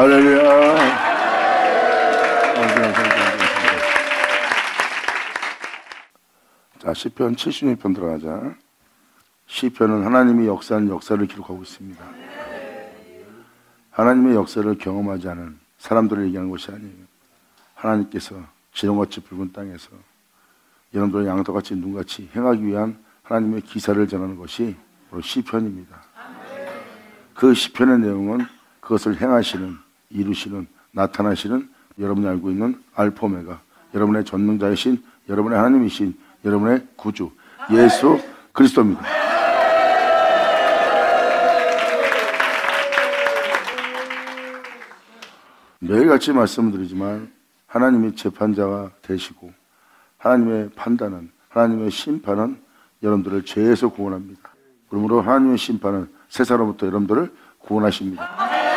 할렐루야. 자, 시편 76편 들어가자. 시편은 하나님이 역사하는 역사를 기록하고 있습니다. 하나님의 역사를 경험하지 않은 사람들을 얘기하는 것이 아니에요. 하나님께서 지렁같이 붉은 땅에서 여러분들의 양털같이 눈같이 행하기 위한 하나님의 기사를 전하는 것이 바로 시편입니다. 그 시편의 내용은 그것을 행하시는, 이루시는, 나타나시는 여러분이 알고 있는 알파 오메가, 여러분의 전능자이신, 여러분의 하나님이신, 여러분의 구주 예수 그리스도입니다. 매일같이 말씀드리지만 하나님이 재판자가 되시고 하나님의 판단은, 하나님의 심판은 여러분들을 죄에서 구원합니다. 그러므로 하나님의 심판은 세상으로부터 여러분들을 구원하십니다.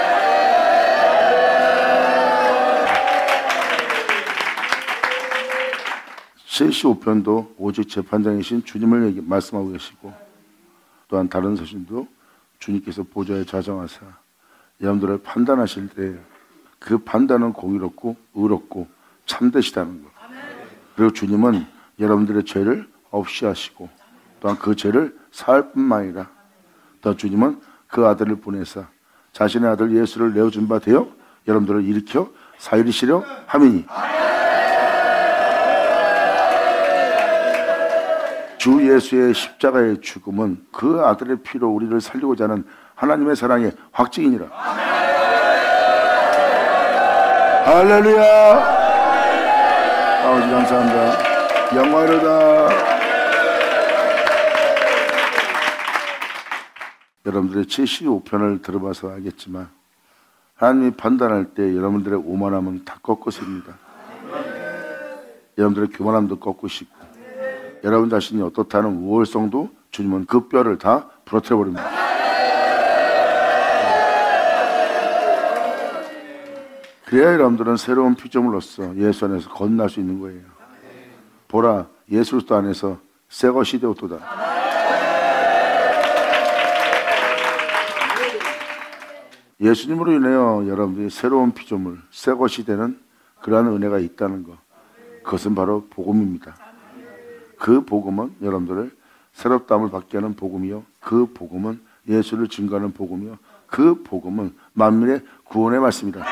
75편도 오직 재판장이신 주님을 말씀하고 계시고, 또한 다른 서신도 주님께서 보좌에 좌정하사 여러분들을 판단하실 때 그 판단은 공의롭고 의롭고 참되시다는 것. 그리고 주님은 여러분들의 죄를 없이 하시고 또한 그 죄를 사할 뿐만 아니라 또 주님은 그 아들을 보내사 자신의 아들 예수를 내어준 바 되어 여러분들을 일으켜 살리시려 함이니, 주 예수의 십자가의 죽음은 그 아들의 피로 우리를 살리고자 하는 하나님의 사랑의 확증이니라. 할렐루야. 아버지 감사합니다. 영광이로다. 여러분들의 75편을 들어봐서 알겠지만 하나님이 판단할 때 여러분들의 오만함은 다 꺾으십니다. 여러분들의 교만함도 꺾으시고 여러분 자신이 어떻다는 우월성도 주님은 그 뼈를 다 부러뜨려버립니다. 그래야 여러분들은 새로운 피조물로서 예수 안에서 거듭날 수 있는 거예요. 보라, 예수 그리스도 안에서 새 것이 되었도다. 예수님으로 인하여 여러분들이 새로운 피조물, 새 것이 되는 그러한 은혜가 있다는 것, 그것은 바로 복음입니다. 그 복음은 여러분들을 새롭다함을 받게 하는 복음이요, 그 복음은 예수를 증거하는 복음이요, 그 복음은 만민의 구원의 말씀이다.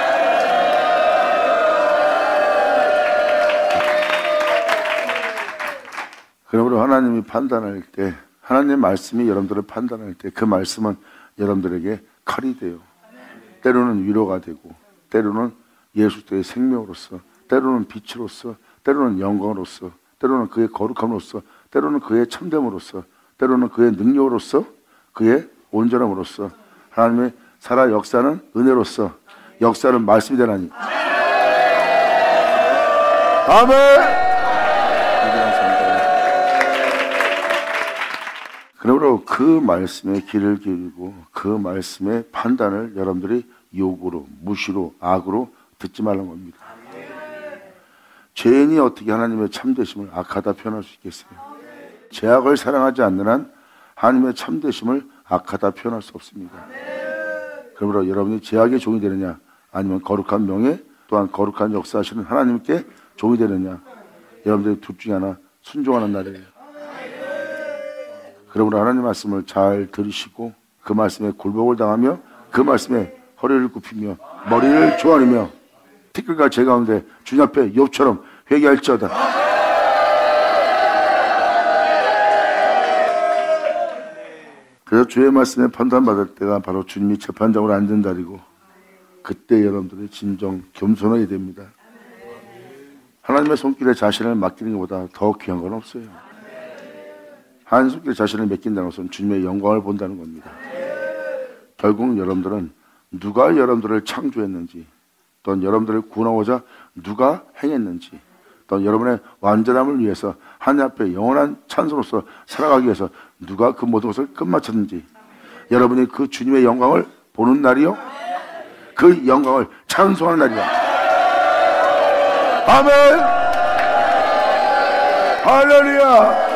그러므로 하나님이 판단할 때, 하나님의 말씀이 여러분들을 판단할 때 그 말씀은 여러분들에게 칼이 돼요. 때로는 위로가 되고, 때로는 예수 그리스도의 생명으로서, 때로는 빛으로서, 때로는 영광으로서, 때로는 그의 거룩함으로써, 때로는 그의 참됨으로써, 때로는 그의 능력으로서, 그의 온전함으로써 하나님의 살아 역사는 은혜로서 역사는 말씀이 되나니. 아멘. 그러므로 그 말씀에 귀를 기울이고 그 말씀의 판단을 여러분들이 욕으로, 무시로, 악으로 듣지 말라는 겁니다. 죄인이 어떻게 하나님의 참되심을 악하다 표현할 수 있겠어요? 죄악을 사랑하지 않는 한 하나님의 참되심을 악하다 표현할 수 없습니다. 그러므로 여러분이 죄악의 종이 되느냐, 아니면 거룩한 명예 또한 거룩한 역사하시는 하나님께 종이 되느냐, 여러분들이 둘 중에 하나 순종하는 날이에요. 그러므로 하나님 말씀을 잘 들으시고 그 말씀에 굴복을 당하며 그 말씀에 허리를 굽히며 머리를 조아리며 티끌과 제 가운데 주님 앞에 욥처럼 회개할지어다. 그래서 주의 말씀에 판단받을 때가 바로 주님이 재판장으로 앉은 날이고, 그때 여러분들이 진정 겸손해야 됩니다. 하나님의 손길에 자신을 맡기는 것보다 더 귀한 건 없어요. 하나님 손길에 자신을 맡긴다는 것은 주님의 영광을 본다는 겁니다. 결국 여러분들은 누가 여러분들을 창조했는지, 또는 여러분들을 구원하고자 누가 행했는지, 또는 여러분의 완전함을 위해서 하나님 앞에 영원한 찬송으로서 살아가기 위해서 누가 그 모든 것을 끝마쳤는지, 여러분이 그 주님의 영광을 보는 날이요, 그 영광을 찬송하는 날이야. 아멘. 할렐루야.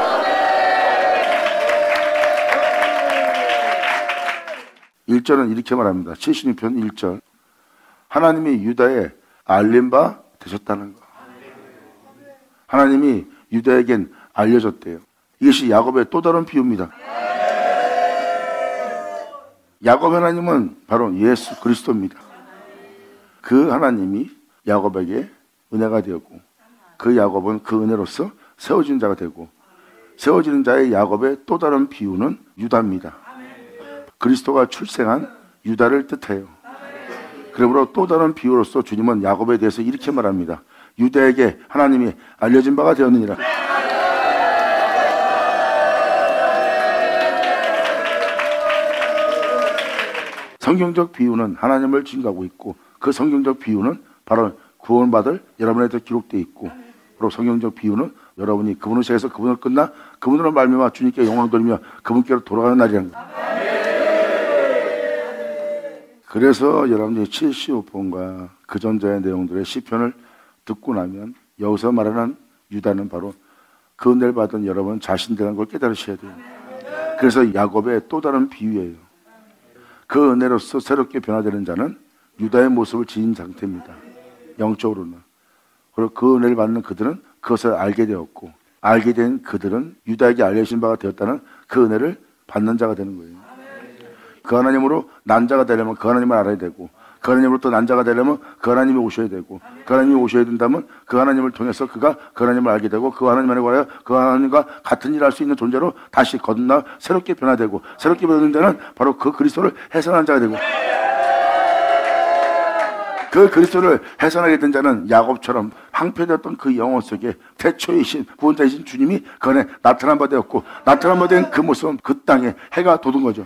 일절은 이렇게 말합니다. 76편 1절. 하나님이 유다에 알린 바 되셨다는 거. 하나님이 유다에겐 알려졌대요. 이것이 야곱의 또 다른 비유입니다. 야곱 하나님은 바로 예수 그리스도입니다. 그 하나님이 야곱에게 은혜가 되었고, 그 야곱은 그 은혜로서 세워진 자가 되고, 세워지는 자의 야곱의 또 다른 비유는 유다입니다. 그리스도가 출생한 유다를 뜻해요. 그러므로 또 다른 비유로서 주님은 야곱에 대해서 이렇게 말합니다. 유다에게 하나님이 알려진 바가 되었느니라. 성경적 비유는 하나님을 증거하고 있고, 그 성경적 비유는 바로 구원받을 여러분에게 기록되어 있고, 바로 성경적 비유는 여러분이 그분을 시작해서 그분을 끝나 그분으로 말미암아 주님께 영광 돌리며 그분께로 돌아가는 날이라는 거예요. 그래서 여러분들이 75편과 그 전자의 내용들의 시편을 듣고 나면 여기서 말하는 유다는 바로 그 은혜를 받은 여러분 자신이라는 걸 깨달으셔야 돼요. 그래서 야곱의 또 다른 비유예요. 그 은혜로서 새롭게 변화되는 자는 유다의 모습을 지닌 상태입니다. 영적으로는. 그리고 그 은혜를 받는 그들은 그것을 알게 되었고, 알게 된 그들은 유다에게 알려진 바가 되었다는 그 은혜를 받는 자가 되는 거예요. 그 하나님으로 난 자가 되려면 그 하나님을 알아야 되고, 그 하나님으로부터 난 자가 되려면 그 하나님이 오셔야 되고, 그 하나님이 오셔야 된다면 그 하나님을 통해서 그가 그 하나님을 알게 되고, 그 하나님만에 관하여 그 하나님과 같은 일을 할 수 있는 존재로 다시 거듭나 새롭게 변화되고, 새롭게 변화된 자는 바로 그 그리스도를 해산한 자가 되고, 그 그리스도를 해산하게 된 자는 야곱처럼 항폐되었던 그 영혼 속에 태초이신 구원자이신 주님이 그 안에 나타난 바 되었고, 나타난 바 된 그 모습은 그 땅에 해가 돋은 거죠.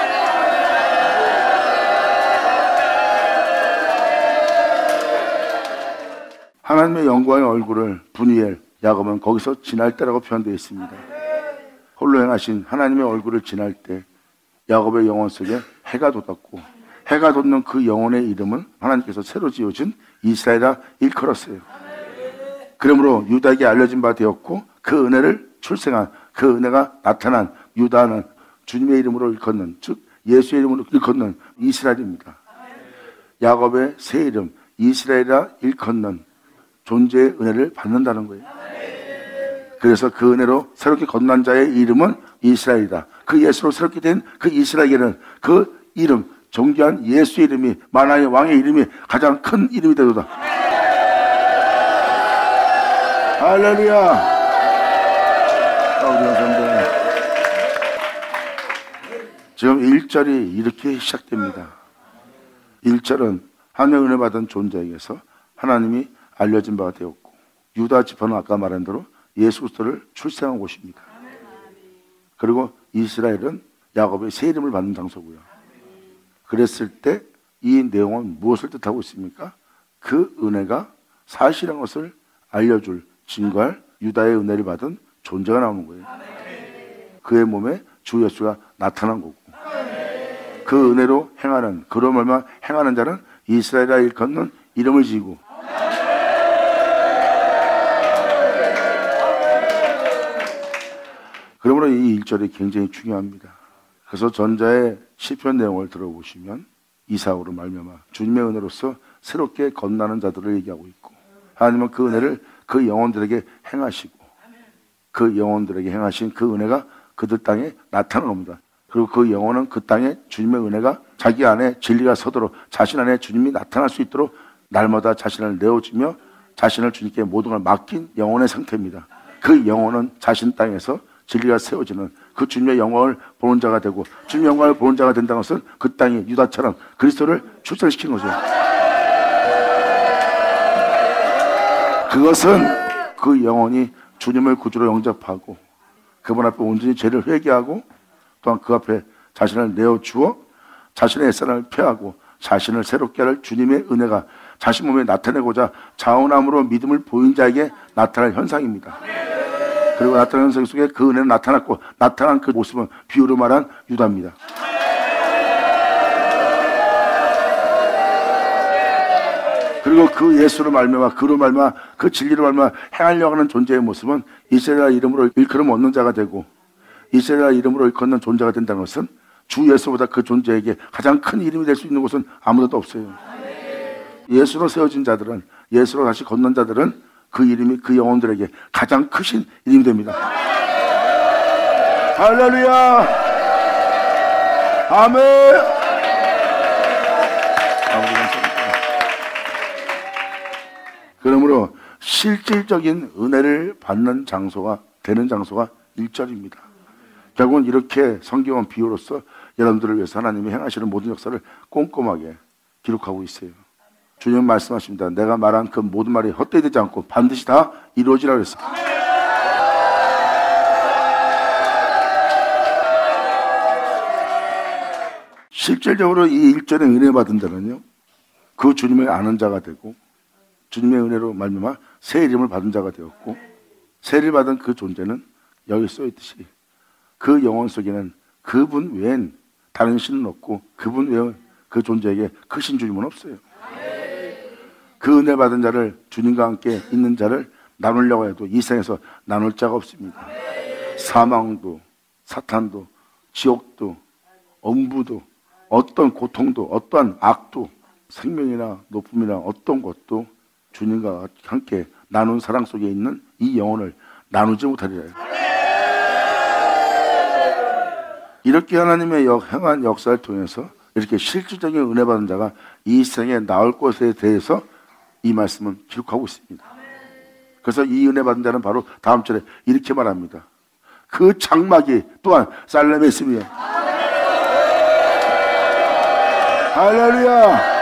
하나님의 영광의 얼굴을 분이엘, 야곱은 거기서 지날 때라고 표현되어 있습니다. 홀로 행하신 하나님의 얼굴을 지날 때 야곱의 영혼 속에 해가 돋았고, 해가 돋는 그 영혼의 이름은 하나님께서 새로 지어진 이스라엘이라 일컬었어요. 그러므로 유다에게 알려진 바 되었고, 그 은혜를 출생한, 그 은혜가 나타난 유다는 주님의 이름으로 일컫는, 즉 예수의 이름으로 일컫는 이스라엘입니다. 야곱의 새 이름 이스라엘이라 일컫는 존재의 은혜를 받는다는 거예요. 그래서 그 은혜로 새롭게 거듭난 자의 이름은 이스라엘이다. 그 예수로 새롭게 된 그 이스라엘에게는 그 이름, 존귀한 예수의 이름이, 만왕의 왕의 이름이 가장 큰 이름이 되도다. 할렐루야. 지금 1절이 이렇게 시작됩니다. 1절은 하나님의 은혜 받은 존재에게서 하나님이 알려진 바가 되었고, 유다 지파는 아까 말한 대로 예수 그리스도를 출생한 곳입니다. 그리고 이스라엘은 야곱의 새 이름을 받는 장소고요. 그랬을 때 이 내용은 무엇을 뜻하고 있습니까? 그 은혜가 사실한 것을 알려줄, 증거할 유다의 은혜를 받은 존재가 나오는 거예요. 그의 몸에 주 예수가 나타난 거고, 그 은혜로 행하는, 그로 말미암아 행하는 자는 이스라엘이라 일컫는 이름을 지고, 그러므로 이 1절이 굉장히 중요합니다. 그래서 전자의 시편 내용을 들어보시면 이사오로 말미암아 주님의 은혜로서 새롭게 거듭나는 자들을 얘기하고 있고, 하나님은 그 은혜를 그 영혼들에게 행하시고, 그 영혼들에게 행하신 그 은혜가 그들 땅에 나타나는 겁니다. 그리고 그 영혼은 그 땅에 주님의 은혜가 자기 안에 진리가 서도록, 자신 안에 주님이 나타날 수 있도록 날마다 자신을 내어주며 자신을 주님께 모든 걸 맡긴 영혼의 상태입니다. 그 영혼은 자신 땅에서 진리가 세워지는 그 주님의 영광을 보는 자가 되고, 주님의 영광을 보는 자가 된다는 것은 그 땅이 유다처럼 그리스도를 출생시키는 거죠. 그것은 그 영혼이 주님을 구주로 영접하고, 그분 앞에 온전히 죄를 회개하고, 또한 그 앞에 자신을 내어주어 자신의 옛사람을 폐하고 자신을 새롭게 할 주님의 은혜가 자신 몸에 나타내고자 자원함으로 믿음을 보인 자에게 나타날 현상입니다. 그리고 나타난 현상 속에 그 은혜는 나타났고, 나타난 그 모습은 비유로 말한 유다입니다. 그리고 그 예수로 말미암아, 그로 말미암아, 그 진리로 말미암아 행하려고 하는 존재의 모습은 이스라엘 이름으로 일컬음 얻는 자가 되고, 이스라엘 이름으로 일컫는 존재가 된다는 것은 주 예수보다 그 존재에게 가장 큰 이름이 될 수 있는 곳은 아무것도 없어요. 예수로 세워진 자들은, 예수로 다시 걷는 자들은 그 이름이 그 영혼들에게 가장 크신 이름이 됩니다. 할렐루야. 아멘. 그러므로 실질적인 은혜를 받는 장소가 되는 장소가 1절입니다. 결국은 이렇게 성경은 비유로서 여러분들을 위해서 하나님이 행하시는 모든 역사를 꼼꼼하게 기록하고 있어요. 주님 말씀하십니다. 내가 말한 그 모든 말이 헛되이 되지 않고 반드시 다 이루어지라 그랬어요. 실질적으로 이 1절에 은혜 받은 자는요, 그 주님을 아는 자가 되고 주님의 은혜로 말미암아 새 이름을 받은 자가 되었고, 세를 받은 그 존재는 여기 써있듯이 그 영혼 속에는 그분 외엔 다른 신은 없고 그분 외엔 그 존재에게 크신 주님은 없어요. 그 은혜 받은 자를, 주님과 함께 있는 자를 나누려고 해도 이 세상에서 나눌 자가 없습니다. 사망도, 사탄도, 지옥도, 엄부도, 어떤 고통도, 어떠한 악도, 생명이나 높음이나 어떤 것도 주님과 함께 나눈 사랑 속에 있는 이 영혼을 나누지 못하리라. 이렇게 하나님의 행한 역사를 통해서 이렇게 실질적인 은혜 받은 자가 이 세상에 나올 것에 대해서 이 말씀은 기록하고 있습니다. 그래서 이 은혜 받은 자는 바로 다음 절에 이렇게 말합니다. 그 장막이 또한 살렘에 있으며. 할렐루야.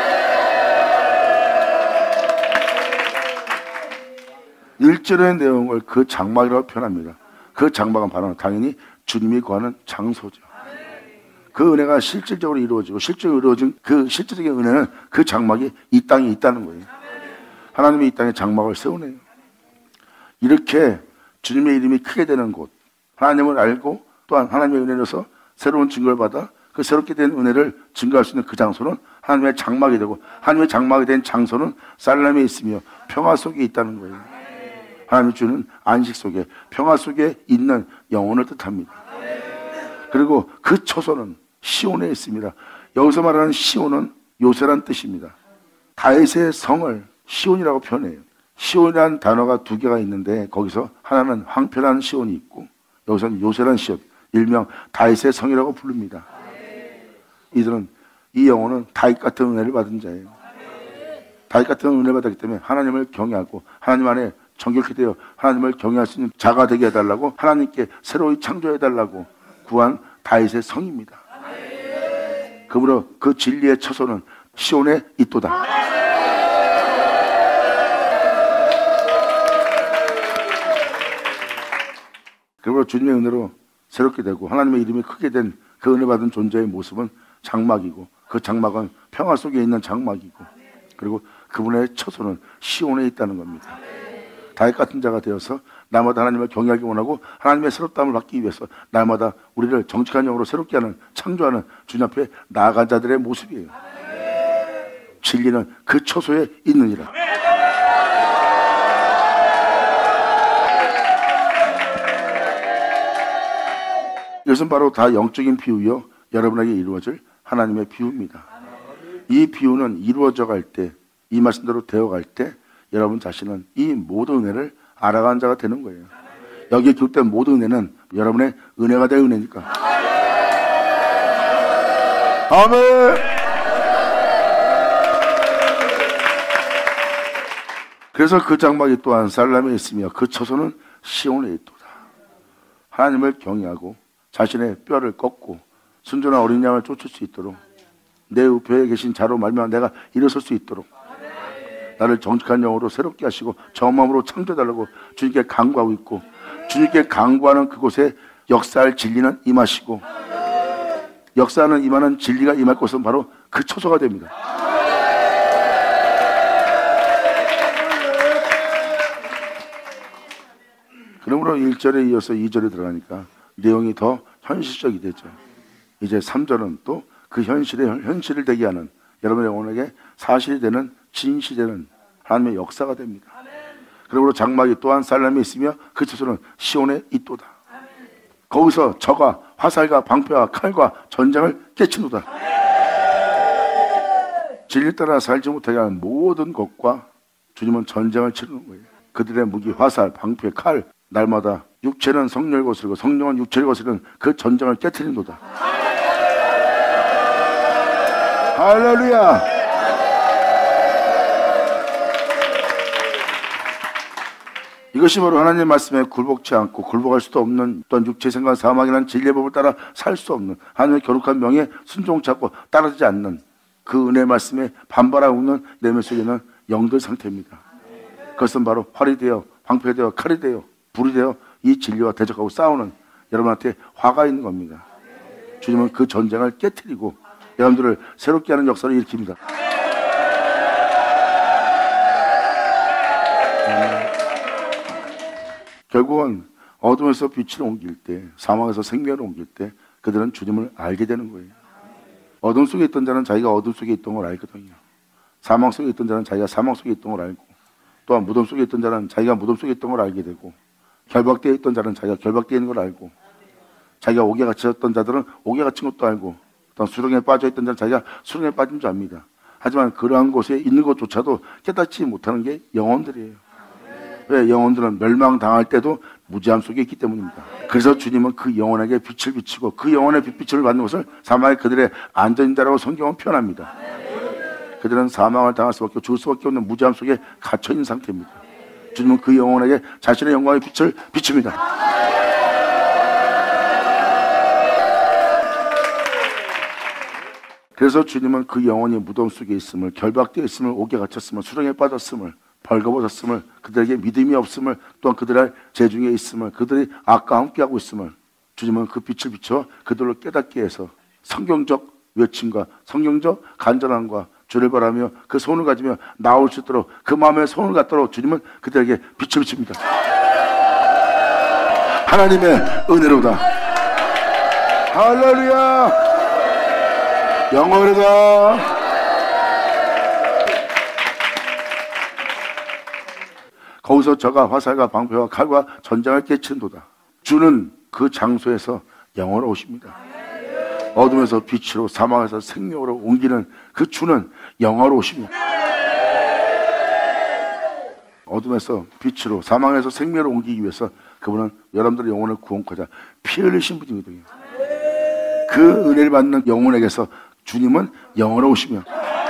일절의 내용을 그 장막이라고 표현합니다. 그 장막은 바로 당연히 주님이 거하는 장소죠. 그 은혜가 실질적으로 이루어지고 실제로 이루어진 그 실질적인 은혜는 그 장막이 이 땅에 있다는 거예요. 하나님이 이 땅에 장막을 세우네요. 이렇게 주님의 이름이 크게 되는 곳, 하나님을 알고 또한 하나님의 은혜로서 새로운 증거를 받아 그 새롭게 된 은혜를 증거할 수 있는 그 장소는 하나님의 장막이 되고, 하나님의 장막이 된 장소는 살렘에 있으며 평화 속에 있다는 거예요. 하나님이 주는 안식 속에, 평화 속에 있는 영혼을 뜻합니다. 그리고 그 처소는 시온에 있습니다. 여기서 말하는 시온은 요새란 뜻입니다. 다윗의 성을 시온이라고 표현해요. 시온이라는 단어가 두 개가 있는데 거기서 하나는 황폐한 시온이 있고 여기서는 요새란 시온, 일명 다윗의 성이라고 부릅니다. 이들은, 이 영혼은 다윗 같은 은혜를 받은 자예요. 다윗 같은 은혜를 받았기 때문에 하나님을 경외하고 하나님 안에 정결케 되어 하나님을 경외할 수 있는 자가 되게 해달라고, 하나님께 새로이 창조해달라고 구한 다윗의 성입니다. 그러므로 그 진리의 처소는 시온에 있도다. 그러므로 주님의 은혜로 새롭게 되고 하나님의 이름이 크게 된 그 은혜 받은 존재의 모습은 장막이고, 그 장막은 평화 속에 있는 장막이고, 그리고 그분의 처소는 시온에 있다는 겁니다. 다윗 같은 자가 되어서 날마다 하나님을 경외하기 원하고 하나님의 새롭다함을 받기 위해서 날마다 우리를 정직한 영으로 새롭게 하는, 창조하는 주님 앞에 나아간 자들의 모습이에요. 진리는 그 처소에 있느니라. 이것은 바로 다 영적인 비유요, 여러분에게 이루어질 하나님의 비유입니다. 이 비유는 이루어져 갈 때, 이 말씀대로 되어갈 때 여러분 자신은 이 모든 은혜를 알아가는 자가 되는 거예요. 여기에 기록된 모든 은혜는 여러분의 은혜가 될 은혜니까. 아멘. 그래서 그 장막이 또한 살렘에 있으며 그 처소는 시온에 있도다. 하나님을 경외하고 자신의 뼈를 꺾고 순전한 어린 양을 쫓을 수 있도록, 내 우편에 계신 자로 말미암아 내가 일어설 수 있도록 나를 정직한 영으로 새롭게 하시고 정마음으로 창조해달라고 주님께 간구하고 있고, 주님께 간구하는 그곳에 역사할 진리는 임하시고, 역사하는 임하는 진리가 임할 곳은 바로 그 처소가 됩니다. 그러므로 1절에 이어서 2절에 들어가니까 내용이 더 현실적이 되죠. 이제 3절은 또 그 현실을 되게 하는, 여러분의 영혼에게 사실이 되는, 진실이 되는 하나님의 역사가 됩니다. 그러므로 장막이 또한 살렘에 있으며 그 처소는 시온에 있도다. 거기서 저가 화살과 방패와 칼과 전쟁을 깨치노다. 진리 따라 살지 못하게 하는 모든 것과 주님은 전쟁을 치르는 거예요. 그들의 무기, 화살, 방패, 칼, 날마다 육체는 성령을 거스르고 성령은 육체를 거스르는 그 전쟁을 깨트린도다. 할렐루야. 이것이 바로 하나님의 말씀에 굴복치 않고 굴복할 수도 없는 또한 육체 생각 사망이라는 진리의 법을 따라 살 수 없는 하나님의 거룩한 명에 순종치 않고 따르지 않는 그 은혜의 말씀에 반발하고 있는 내면 속에 있는 영들 상태입니다. 그것은 바로 활이 되어 방패가 되어 칼이 되어 불이 되어 이 진리와 대적하고 싸우는 여러분한테 화가 있는 겁니다. 주님은 그 전쟁을 깨트리고 여러분들을 새롭게 하는 역사를 일으킵니다. 결국은 어둠에서 빛을 옮길 때, 사망에서 생명을 옮길 때 그들은 주님을 알게 되는 거예요. 어둠 속에 있던 자는 자기가 어둠 속에 있던 걸 알거든요. 사망 속에 있던 자는 자기가 사망 속에 있던 걸 알고, 또한 무덤 속에 있던 자는 자기가 무덤 속에 있던 걸 알게 되고, 결박되어 있던 자는 자기가 결박되어 있는 걸 알고, 자기가 옥에 갇혔던 자들은 옥에 갇힌 것도 알고, 또한 수렁에 빠져 있던 자는 자기가 수렁에 빠진 줄 압니다. 하지만 그러한 곳에 있는 것조차도 깨닫지 못하는 게 영혼들이에요. 왜? 영혼들은 멸망당할 때도 무지함 속에 있기 때문입니다. 그래서 주님은 그 영혼에게 빛을 비치고 그 영혼의 빛을 받는 것을 사망의 그들의 안전이다라고 성경은 표현합니다. 그들은 사망을 당할 수밖에 죽을 수밖에 없는 무지함 속에 갇혀있는 상태입니다. 주님은 그 영혼에게 자신의 영광의 빛을 비춥니다. 그래서 주님은 그 영혼이 무덤 속에 있음을, 결박되어 있음을, 옥에 갇혔음을, 수렁에 빠졌음을, 벌거벗었음을, 그들에게 믿음이 없음을, 또한 그들의 재중에 있음을, 그들이 악과 함께하고 있음을 주님은 그 빛을 비춰 그들로 깨닫게 해서 성경적 외침과 성경적 간절함과 주를 바라며 그 손을 가지며 나올 수 있도록 그 마음에 손을 갖도록 주님은 그들에게 빛을 비춥니다. 하나님의 은혜로다. 할렐루야. 영원하다. 거기서 저가 화살과 방패와 칼과 전장을 깨친도다. 주는 그 장소에서 영원하십니다. 어둠에서 빛으로 사망에서 생명으로 옮기는 그 주는 영원하십니다. 어둠에서 빛으로 사망에서 생명으로 옮기기 위해서 그분은 여러분들의 영혼을 구원하고자 피 흘리신 분이거든요. 그 은혜를 받는 영혼에게서 주님은 영원하시며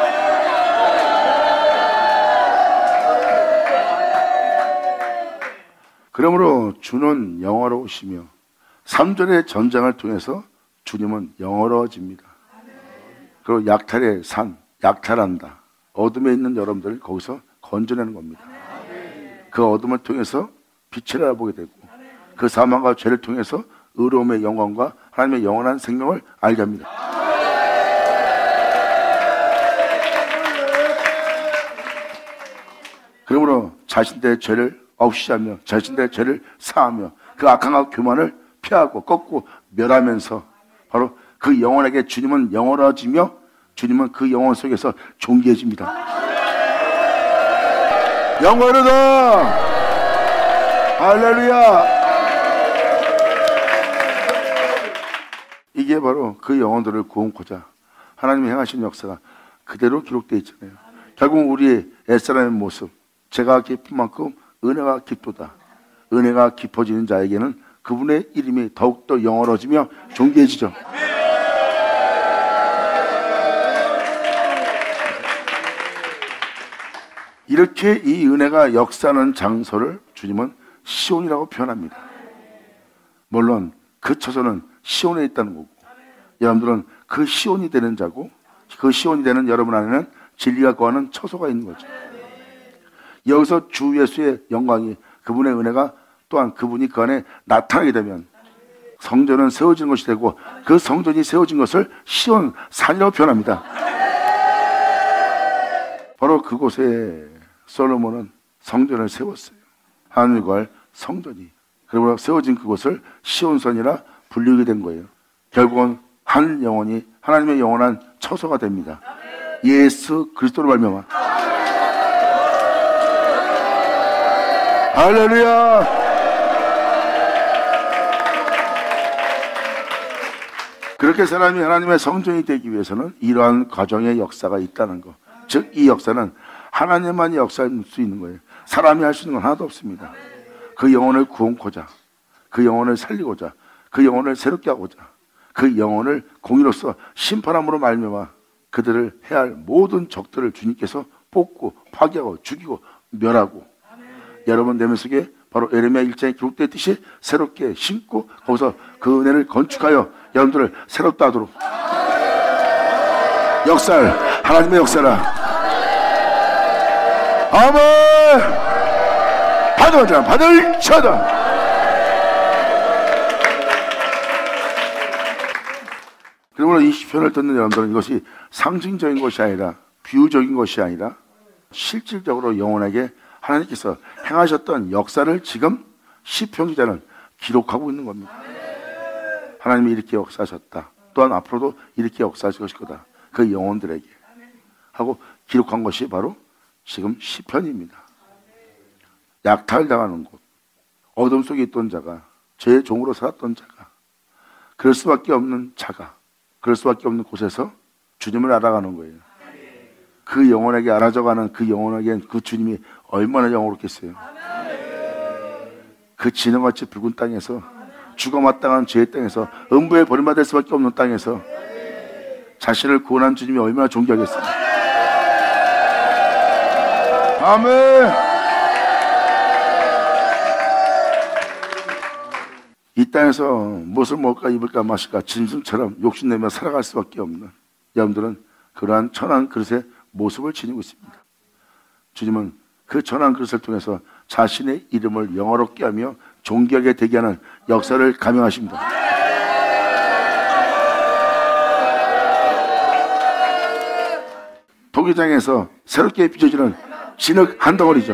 그러므로 주는 영원하시며 3절의 전쟁을 통해서 주님은 영원해집니다. 그리고 약탈의 산, 약탈한다. 어둠에 있는 여러분들을 거기서 건져내는 겁니다. 그 어둠을 통해서 빛을 알아보게 되고 그 사망과 죄를 통해서 의로움의 영광과 하나님의 영원한 생명을 알게 합니다. 그러므로 자신들의 죄를 없이하며 자신들의 죄를 사하며 그 악함과 교만을 피하고 꺾고 멸하면서 바로 그 영혼에게 주님은 영원해지며 주님은 그 영혼 속에서 존귀해집니다. 영원하다. 할렐루야. 이게 바로 그 영혼들을 구원코자 하나님이 행하신 역사가 그대로 기록되어 있잖아요. 결국 우리의 옛사람의 모습, 죄가 깊은 만큼 은혜가 깊도다. 은혜가 깊어지는 자에게는 그분의 이름이 더욱더 영원해지며 존귀해지죠. 이렇게 이 은혜가 역사하는 장소를 주님은 시온이라고 표현합니다. 물론 그 처소는 시온에 있다는 거고 여러분들은 그 시온이 되는 자고 그 시온이 되는 여러분 안에는 진리가 거하는 처소가 있는 거죠. 여기서 주 예수의 영광이 그분의 은혜가 또한 그분이 그 안에 나타나게 되면 성전은 세워진 것이 되고 그 성전이 세워진 것을 시온 산이라고 표현합니다. 바로 그곳에 솔로몬은 성전을 세웠어요. 하늘과 성전이. 그리고 세워진 그곳을 시온산이라 불리게 된 거예요. 결국은 한 영혼이 하나님의 영원한 처소가 됩니다. 예수 그리스도로 말미암아. 할렐루야. 그렇게 사람이 하나님의 성전이 되기 위해서는 이러한 과정의 역사가 있다는 것. 즉 이 역사는 하나님만이 역사할 수 있는 거예요. 사람이 할 수 있는 건 하나도 없습니다. 그 영혼을 구원코자, 그 영혼을 살리고자, 그 영혼을 새롭게 하고자, 그 영혼을 공의로서 심판함으로 말미암아 그들을 해야 할 모든 적들을 주님께서 뽑고 파괴하고 죽이고 멸하고, 여러분 내면 속에 바로 예레미야 1장에 기록되었듯이 새롭게 심고 거기서 그 은혜를 건축하여 여러분들을 새롭다 하도록 역사를, 하나님의 역사라. 아멘. 받아자, 받을 자다. 그러므로 이 시편을 듣는 여러분들은 이것이 상징적인 것이 아니라, 비유적인 것이 아니라 실질적으로 영혼에게 하나님께서 행하셨던 역사를 지금 시편 기자는 기록하고 있는 겁니다. 하나님이 이렇게 역사하셨다, 또한 앞으로도 이렇게 역사하실 것일 거다, 그 영혼들에게 하고 기록한 것이 바로 지금 시편입니다. 약탈당하는 곳, 어둠 속에 있던 자가, 죄의 종으로 살았던 자가, 그럴 수밖에 없는 자가, 그럴 수밖에 없는 곳에서 주님을 알아가는 거예요. 그 영혼에게 알아져가는 그 영혼에겐 그 주님이 얼마나 영원롭겠어요. 그 진흙같이 붉은 땅에서, 죽어마땅한 죄의 땅에서, 음부에 버림받을 수밖에 없는 땅에서 자신을 구원한 주님이 얼마나 존귀하겠어요. 아멘. 이 땅에서 무엇을 먹을까 입을까 마실까 짐승처럼 욕심내며 살아갈 수밖에 없는 여러분들은 그러한 천한 그릇의 모습을 지니고 있습니다. 주님은 그 천한 그릇을 통해서 자신의 이름을 영화롭게 하며 존귀하게 되게 하는 역사를 감행하십니다. 토기장에서 새롭게 빚어지는 진흙 한 덩어리죠.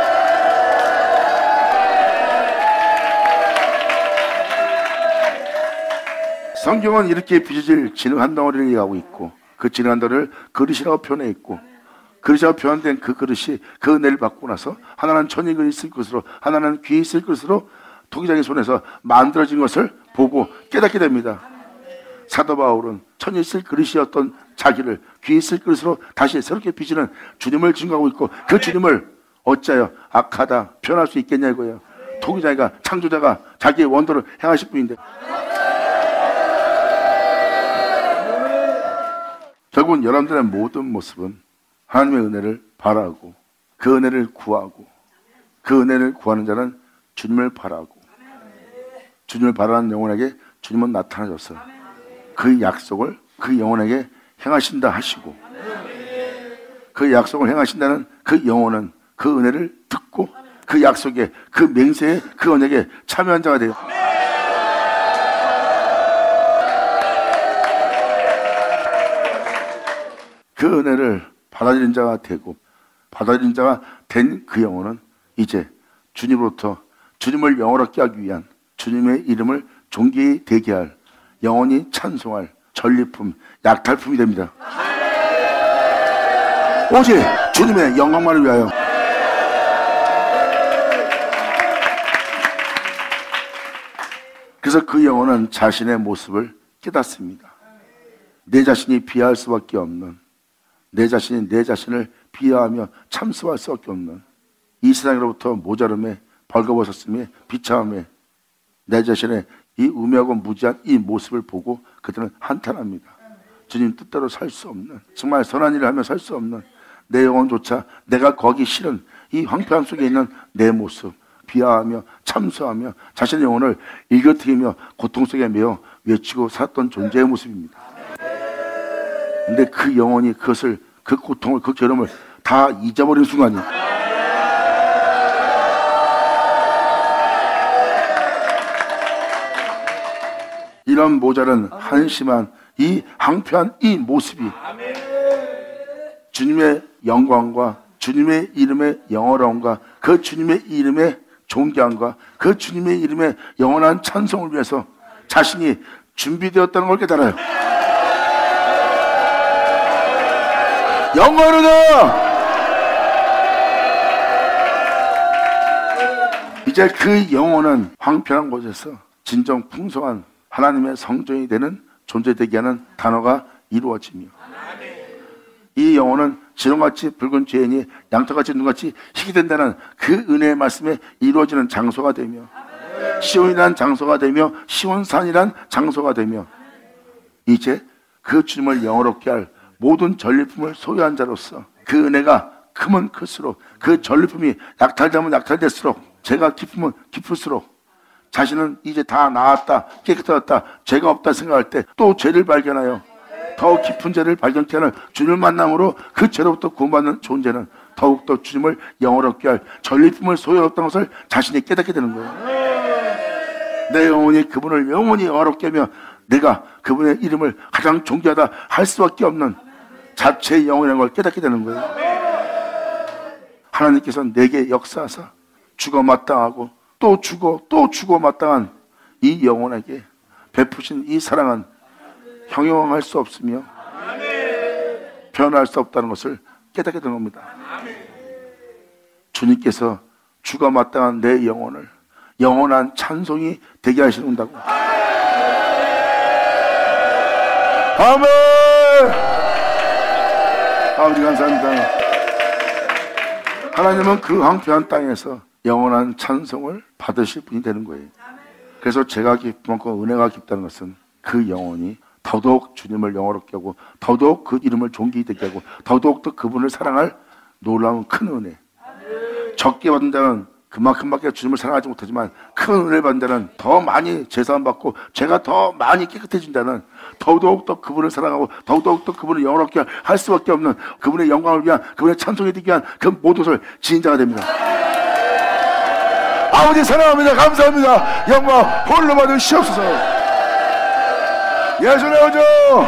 성경은 이렇게 빚어질 진흙 한 덩어리를 얘기하고 있고, 그 진흙 한 덩어리를 그릇이라고 표현해 있고, 그릇이라고 표현된 그 그릇이 그 은혜를 받고 나서 하나는 천이 그릇이 있을 것으로, 하나는 귀에 있을 것으로 토기장의 손에서 만들어진 것을 보고 깨닫게 됩니다. 사도 바울은 천이 있을 그릇이었던 자기를 귀에 있을 그릇으로 다시 새롭게 빚는 주님을 증거하고 있고, 그 주님을 어찌하여 악하다 표현할 수 있겠냐 이거예요. 토기장이가, 창조자가 자기의 원도를 행하실 분인데, 결국은 여러분들의 모든 모습은 하나님의 은혜를 바라고, 그 은혜를 구하고, 그 은혜를 구하는 자는 주님을 바라고, 주님을 바라는 영혼에게 주님은 나타나셨어요. 그 약속을 그 영혼에게 행하신다 하시고, 그 약속을 행하신다는 그 영혼은 그 은혜를 듣고 그 약속에, 그 맹세에, 그 언약에 참여한 자가 돼요. 그 은혜를 받아들인 자가 되고, 받아들인 자가 된 그 영혼은 이제 주님으로부터 주님을 영원하게 하기 위한, 주님의 이름을 존귀히 되게 할, 영원히 찬송할 전리품, 약탈품이 됩니다. 오직 주님의 영광만을 위하여. 그래서 그 영혼은 자신의 모습을 깨닫습니다. 내 자신이 비하할 수밖에 없는, 내 자신이 내 자신을 비하하며 참수할 수밖에 없는 이 세상으로부터 모자름에, 벌거벗었음에, 비참함에 내 자신의 이 우매하고 무지한 이 모습을 보고 그들은 한탄합니다. 주님 뜻대로 살 수 없는, 정말 선한 일을 하며 살 수 없는 내 영혼조차 내가 거기 싫은 이 황폐함 속에 있는 내 모습 비하하며 참수하며 자신의 영혼을 일거트이며 고통 속에 매어 외치고 살았던 존재의 모습입니다. 근데 그 영혼이 그것을, 그 고통을, 그 괴로움을 다 잊어버린 순간이에요. 이런 모자른 한심한 이 황폐한 이 모습이 주님의 영광과 주님의 이름의 영어로움과 그 주님의 이름의 존귀함과 그 주님의 이름의 영원한 찬송을 위해서 자신이 준비되었다는 걸 깨달아요. 영원하다! 이제 그 영혼은 황폐한 곳에서 진정 풍성한 하나님의 성전이 되는 존재되게 하는 단어가 이루어지며, 이 영혼은 지렁같이 붉은 죄인이 양털같이 눈같이 희게 된다는 그 은혜의 말씀에 이루어지는 장소가 되며, 시온이란 장소가 되며, 시온산이란 장소가 되며, 이제 그 주님을 영화롭게 할 모든 전리품을 소유한 자로서 그 은혜가 크면 클수록, 그 전리품이 약탈되면 약탈될수록, 죄가 깊으면 깊을수록, 자신은 이제 다 나았다, 깨끗해졌다, 죄가 없다 생각할 때 또 죄를 발견하여 더 깊은 죄를 발견케 하는 주님을 만남으로 그 죄로부터 구원받는 존재는 더욱더 주님을 영화롭게 할 전리품을 소유했던 것을 자신이 깨닫게 되는 거예요. 내 영혼이 그분을 영원히 영화롭게 하며 내가 그분의 이름을 가장 존귀하다 할 수밖에 없는 자체의 영혼이라는 걸 깨닫게 되는 거예요. 하나님께서 내게 역사하사 죽어 마땅하고 또 죽어 마땅한 이 영혼에게 베푸신 이 사랑은 형용할 수 없으며 표현할 수 없다는 것을 깨닫게 된 겁니다. 주님께서 죽어 마땅한 내 영혼을 영원한 찬송이 되게 하시는다고. 아멘. 아버지 감사합니다. 하나님은 그 황폐한 땅에서 영원한 찬송을 받으실 분이 되는 거예요. 그래서 제가 깊고 은혜가 깊다는 것은 그 영혼이 더더욱 주님을 영화롭게 하고 더더욱 그 이름을 존귀되게 하고 더더욱 더 그분을 사랑할 놀라운 큰 은혜. 적게 받은 자는 그만큼밖에 주님을 사랑하지 못하지만 큰 은혜를 받는 자는 더 많이 제사함 받고 죄가 더 많이 깨끗해진 자는 더더욱 더 그분을 사랑하고 더더욱 더 그분을 영화롭게 할 수밖에 없는 그분의 영광을 위한, 그분의 찬송이 되기 위한 그 모든 것을 지닌 자가 됩니다. 아버지 사랑합니다. 감사합니다. 영광 홀로 받으시옵소서. 예수의 오죠.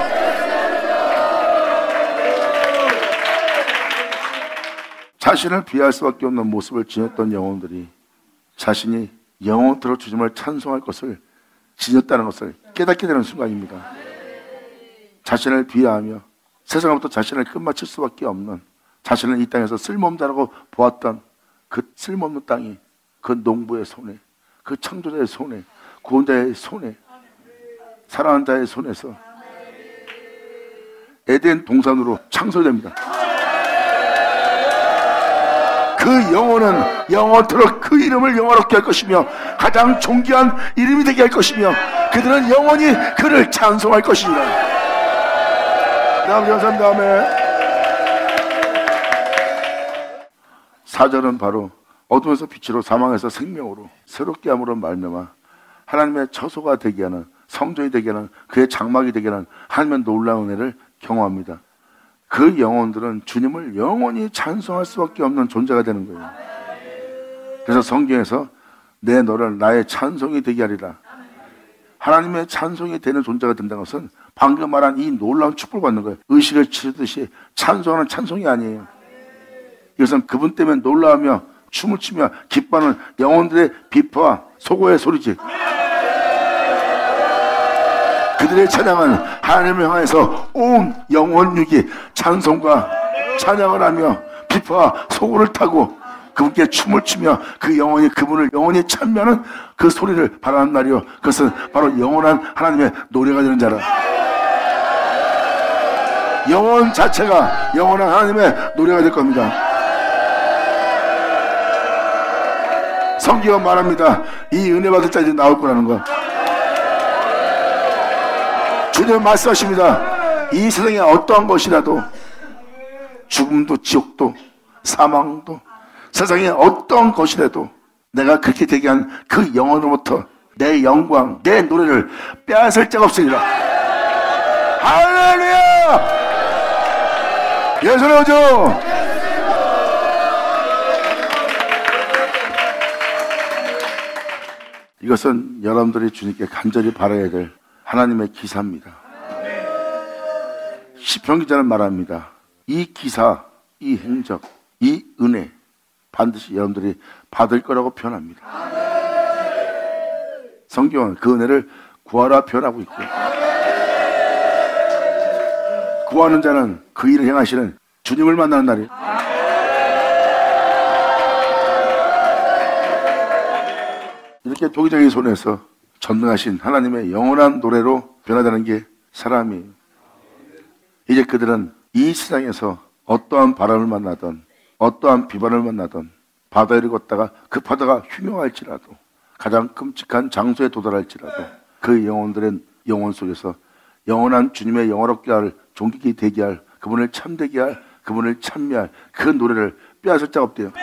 자신을 비할 수밖에 없는 모습을 지녔던 영혼들이 자신이 영원토록 주님을 찬송할 것을 지녔다는 것을 깨닫게 되는 순간입니다. 자신을 비하하며 세상으로부터 자신을 끝마칠 수밖에 없는, 자신을 이 땅에서 쓸모없는 자라고 보았던 그 쓸모없는 땅이 그 농부의 손에, 그 창조자의 손에, 구원자의 손에, 사랑하는 자의 손에서 에덴 동산으로 창설됩니다. 그 영혼은 영원토록 그 이름을 영화롭게 할 것이며 가장 존귀한 이름이 되게 할 것이며 그들은 영원히 그를 찬송할 것이니라. 감사합니다. 아멘. 4절은 바로 어둠에서 빛으로 사망에서 생명으로 새롭게 함으로 말미암아 하나님의 처소가 되게 하는, 성전이 되게 하는, 그의 장막이 되게 하는 하나님의 놀라운 은혜를 경험합니다. 그 영혼들은 주님을 영원히 찬송할 수밖에 없는 존재가 되는 거예요. 그래서 성경에서 내 너를 나의 찬송이 되게 하리라. 하나님의 찬송이 되는 존재가 된다는 것은 방금 말한 이 놀라운 축복을 받는 거예요. 의식을 치르듯이 찬송하는 찬송이 아니에요. 이것은 그분 때문에 놀라우며 춤을 추며 기뻐하는 영혼들의 비파와 소고의 소리지. 그들의 찬양은 하나님을 향해서 온 영혼육이 찬송과 찬양을 하며 비파와 소고를 타고 그분께 춤을 추며 그 영혼이 그분을 영원히 찬미하는 그 소리를 바라는 날이요, 그것은 바로 영원한 하나님의 노래가 되는 자라. 영혼 자체가 영원한 하나님의 노래가 될 겁니다. 성경은 말합니다. 이 은혜 받을 자들이 나올 거라는 것. 주님 말씀하십니다. 이 세상에 어떠한 것이라도, 죽음도 지옥도 사망도 세상에 어떠한 것이라도 내가 그렇게 되게 한 그 영혼으로부터 내 영광, 내 노래를 빼앗을 자가 없으리라. 할렐루야. 예수의 오죠. 이것은 여러분들이 주님께 간절히 바라야 될 하나님의 기사입니다. 시편 기자는 말합니다. 이 기사, 이 행적, 이 은혜 반드시 여러분들이 받을 거라고 표현합니다. 성경은 그 은혜를 구하라 표현하고 있고, 구하는 자는 그 일을 행하시는 주님을 만나는 날이. 이렇게 도기적인 손에서 전능하신 하나님의 영원한 노래로 변화되는 게 사람이에요. 이제 그들은 이 세상에서 어떠한 바람을 만나든 어떠한 비바람을 만나든 바다 위를 걷다가 그 바다가 흉흉할지라도 가장 끔찍한 장소에 도달할지라도 그 영혼들의 영혼 속에서 영원한 주님의 영원롭게 할 존귀히 되게 할 그분을 참되게 할 그분을 찬미할 그 노래를 빼앗을 자가 없대요.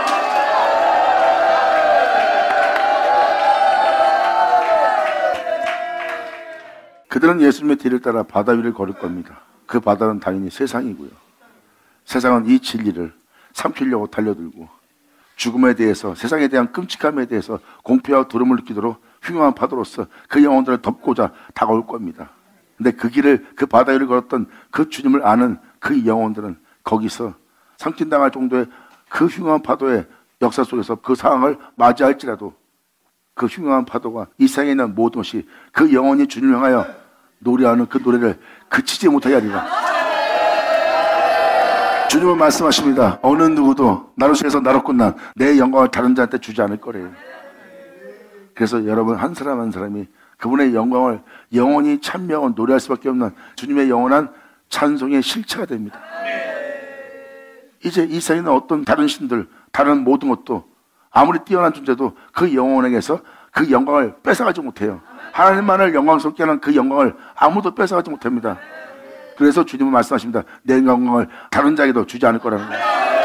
그들은 예수님의 뒤를 따라 바다 위를 걸을 겁니다. 그 바다는 당연히 세상이고요. 세상은 이 진리를 삼키려고 달려들고 죽음에 대해서 세상에 대한 끔찍함에 대해서 공포와 두려움을 느끼도록 흉흉한 파도로서 그 영혼들을 덮고자 다가올 겁니다. 근데 그 길을 그 바다 위를 걸었던 그 주님을 아는 그 영혼들은 거기서 상진당할 정도의 그 흉흉한 파도의 역사 속에서 그 상황을 맞이할지라도 그 흉흉한 파도가 이 세상에 있는 모든 것이 그 영혼이 주님을 향하여 노래하는 그 노래를 그치지 못하게 하리라. 주님은 말씀하십니다. 어느 누구도 나로 인해서 나로 끝난 내 영광을 다른 자한테 주지 않을 거래요. 그래서 여러분 한 사람 한 사람이 그분의 영광을 영원히 찬미하고 노래할 수밖에 없는 주님의 영원한 찬송의 실체가 됩니다. 이제 이 세상에 있는 어떤 다른 신들, 다른 모든 것도 아무리 뛰어난 존재도 그 영혼에게서 그 영광을 뺏어가지 못해요. 하나님만을 영광스럽게 하는 그 영광을 아무도 뺏어가지 못합니다. 그래서 주님은 말씀하십니다. 내 영광을 다른 자에게도 주지 않을 거라는 거예요.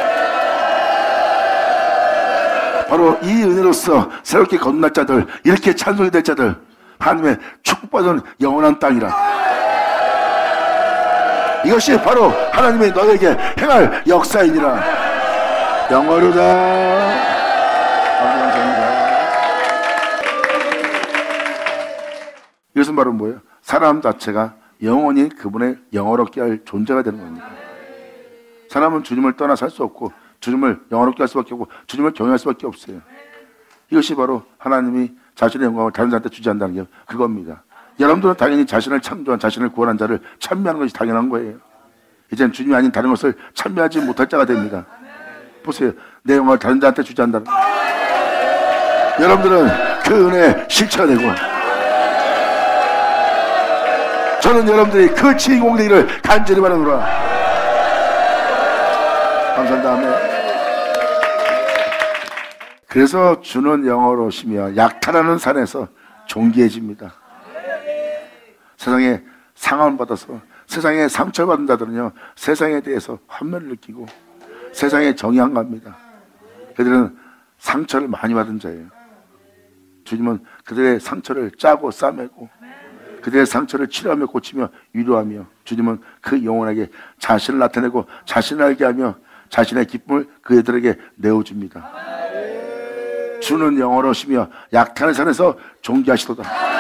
바로 이 은혜로서 새롭게 거듭날 자들, 이렇게 찬송이 될 자들, 하나님의 축복받은 영원한 땅이라. 이것이 바로 하나님이 너에게 행할 역사이니라. 영원하다. 감사합니다. 이것은 바로 뭐예요? 사람 자체가 영원히 그분의 영원롭게 할 존재가 되는 겁니다. 사람은 주님을 떠나 살 수 없고 주님을 영원롭게 할 수밖에 없고 주님을 경외할 수밖에 없어요. 이것이 바로 하나님이 자신의 영광을 다른 자한테 주지 않는다는 게 그겁니다. 여러분들은 당연히 자신을 창조한 자신을 구원한 자를 찬미하는 것이 당연한 거예요. 이제는 주님이 아닌 다른 것을 찬미하지 못할 자가 됩니다. 보세요. 내 영광을 다른 자한테 주지 않는다는 거예요. 여러분들은 그 은혜의 실체가 되고 저는 여러분들이 그 주인공 되기를 간절히 바라노라. 감사합니다. 아멘. 그래서 주는 영어로시며 약탈하는 산에서 존귀해집니다. 세상에 상함을 받아서 세상에 상처를 받은 자들은요 세상에 대해서 환멸을 느끼고 세상에 정이 안 갑니다. 그들은 상처를 많이 받은 자예요. 주님은 그들의 상처를 짜고 싸매고 그들의 상처를 치료하며 고치며 위로하며 주님은 그 영혼에게 자신을 나타내고 자신을 알게 하며 자신의 기쁨을 그들에게 내어줍니다. 주는 영원하시며 약탈의 산에서 존귀하시도다.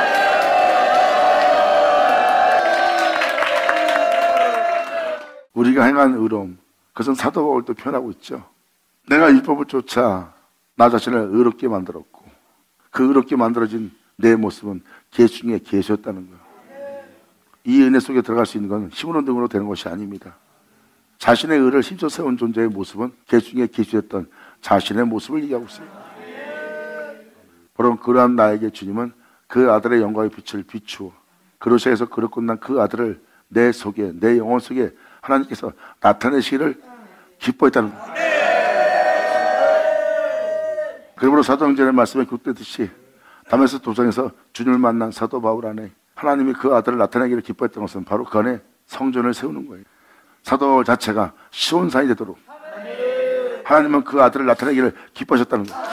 우리가 행한 의로움, 그것은 사도 바울도 표현하고 있죠. 내가 율법을 쫓아 나 자신을 의롭게 만들었고 그 의롭게 만들어진 내 모습은 계수 중에 계수였다는 거예요. 이 은혜 속에 들어갈 수 있는 건 힘으로 능으로 되는 것이 아닙니다. 자신의 의를 힘써 세운 존재의 모습은 계수 중에 계수였던 자신의 모습을 얘기하고 있어요. 바로 그러한 나에게 주님은 그 아들의 영광의 빛을 비추어 그로시아에서 그릇 끝난 그 아들을 내 속에 내 영혼 속에 하나님께서 나타내시기를 기뻐했다는 거예요. 그러므로 사도행전의 말씀에 기록되듯이 다메섹 도상에서 주님을 만난 사도 바울 안에 하나님이 그 아들을 나타내기를 기뻐했던 것은 바로 그 안에 성전을 세우는 거예요. 사도 바울 자체가 시온산이 되도록 하나님은 그 아들을 나타내기를 기뻐하셨다는 거예요.